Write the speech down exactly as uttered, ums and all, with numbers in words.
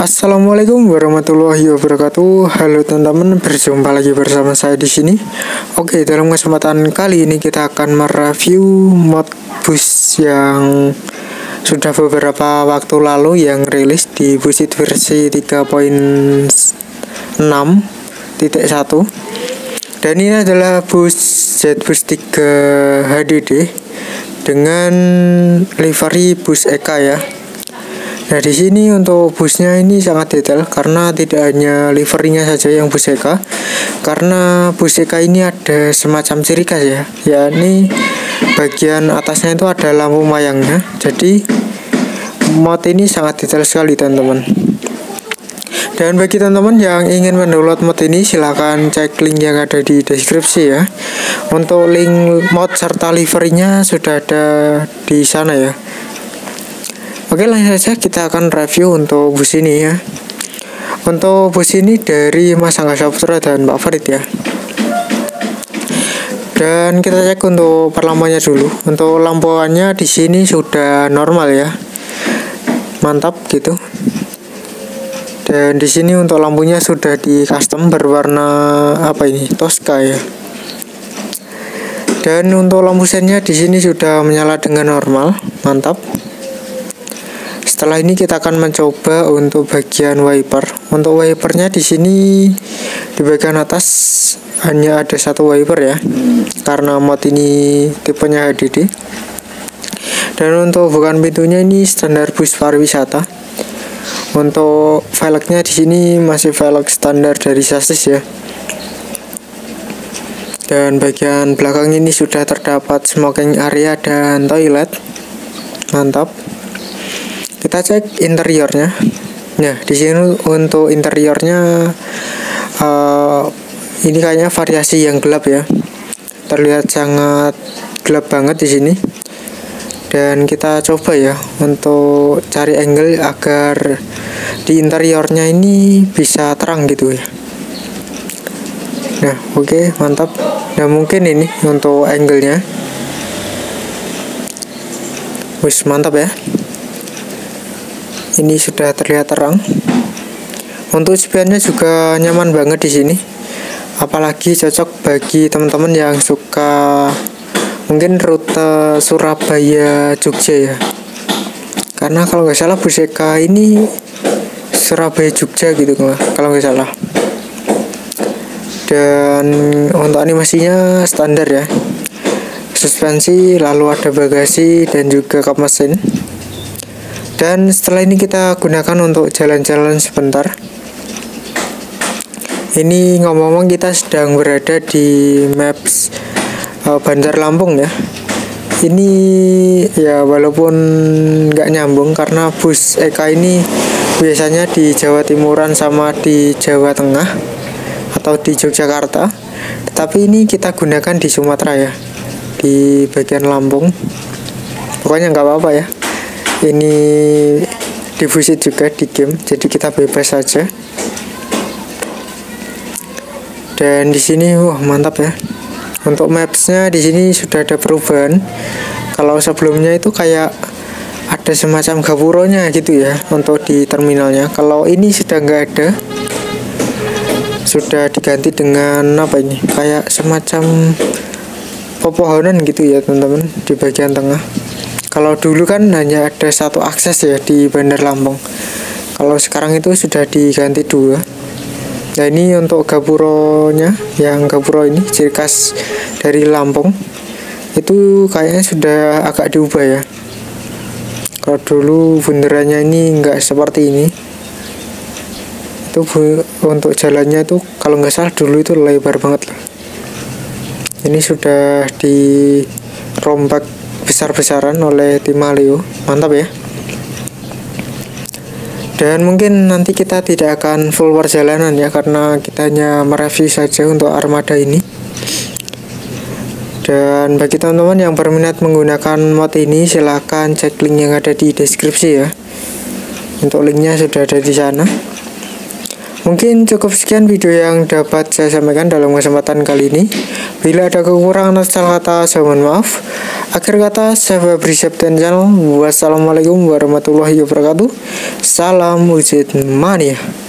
Assalamualaikum warahmatullahi wabarakatuh. Halo teman-teman, berjumpa lagi bersama saya di sini. Oke, dalam kesempatan kali ini kita akan mereview mod bus yang sudah beberapa waktu lalu yang rilis di Busit versi tiga titik enam titik satu. Dan ini adalah bus ZBus tiga H D D dengan livery bus E K ya. Nah, di sini untuk busnya ini sangat detail karena tidak hanya liverynya saja yang bus E K, karena bus E K ini ada semacam ciri khas ya, yakni bagian atasnya itu ada lampu mayangnya. Jadi mod ini sangat detail sekali teman-teman. Dan bagi teman-teman yang ingin mendownload mod ini, silahkan cek link yang ada di deskripsi ya. Untuk link mod serta liverynya sudah ada di sana ya. Oke, langsung saja kita akan review untuk bus ini ya. Untuk bus ini dari Mas Angga Saputra dan Pak Farid ya. Dan kita cek untuk perlampuannya dulu. Untuk lampuannya di sini sudah normal ya, mantap gitu. Dan di sini untuk lampunya sudah di custom berwarna apa ini, Tosca ya. Dan untuk lampu sennya di sini sudah menyala dengan normal, mantap. Setelah ini kita akan mencoba untuk bagian wiper. Untuk wipernya di sini di bagian atas hanya ada satu wiper ya, karena mod ini tipenya H D D. Dan untuk bukaan pintunya ini standar bus pariwisata. Untuk velgnya di sini masih velg standar dari chassis ya. Dan bagian belakang ini sudah terdapat smoking area dan toilet, mantap. Kita cek interiornya. Nah, di sini untuk interiornya uh, ini kayaknya variasi yang gelap ya. Terlihat sangat gelap banget di sini. Dan kita coba ya untuk cari angle agar di interiornya ini bisa terang gitu ya. Nah, oke, okay, mantap. Nah, mungkin ini untuk angle-nya. Wis, mantap ya. Ini sudah terlihat terang. Untuk spionnya juga nyaman banget di sini. Apalagi cocok bagi teman-teman yang suka mungkin rute Surabaya Jogja ya. Karena kalau nggak salah bus E K ini Surabaya Jogja gitu kalau nggak salah. Dan untuk animasinya standar ya. Suspensi, lalu ada bagasi dan juga kap mesin. Dan setelah ini kita gunakan untuk jalan-jalan sebentar. Ini ngomong-ngomong kita sedang berada di Maps uh, Bandar Lampung ya. Ini ya walaupun nggak nyambung karena bus E K ini biasanya di Jawa Timuran sama di Jawa Tengah atau di Yogyakarta. Tetapi ini kita gunakan di Sumatera ya, di bagian Lampung. Pokoknya nggak apa-apa ya. Ini difusit juga di game, jadi kita bebas saja. Dan di sini wah mantap ya. Untuk mapsnya di sini sudah ada perubahan. Kalau sebelumnya itu kayak ada semacam gapuronya gitu ya untuk di terminalnya. Kalau ini sudah nggak ada, sudah diganti dengan apa ini? Kayak semacam pepohonan gitu ya teman-teman di bagian tengah. Kalau dulu kan hanya ada satu akses ya di Bandar Lampung. Kalau sekarang itu sudah diganti dua. Nah, ini untuk gapuronya, yang gapuro ini ciri khas dari Lampung. Itu kayaknya sudah agak diubah ya. Kalau dulu bundarannya ini enggak seperti ini. Itu bu, untuk jalannya itu kalau nggak salah dulu itu lebar banget loh. Ini sudah dirombak besar-besaran oleh tim Maleo, mantap ya. Dan mungkin nanti kita tidak akan full perjalanan ya, karena kita hanya mereview saja untuk armada ini. Dan bagi teman-teman yang berminat menggunakan mod ini, silahkan cek link yang ada di deskripsi ya. Untuk linknya sudah ada di sana. Mungkin cukup sekian video yang dapat saya sampaikan dalam kesempatan kali ini. Bila ada kekurangan atau salah kata, saya mohon maaf. Akhir kata, saya Febri Septian Channel. Wassalamualaikum warahmatullahi wabarakatuh. Salam wujud mania.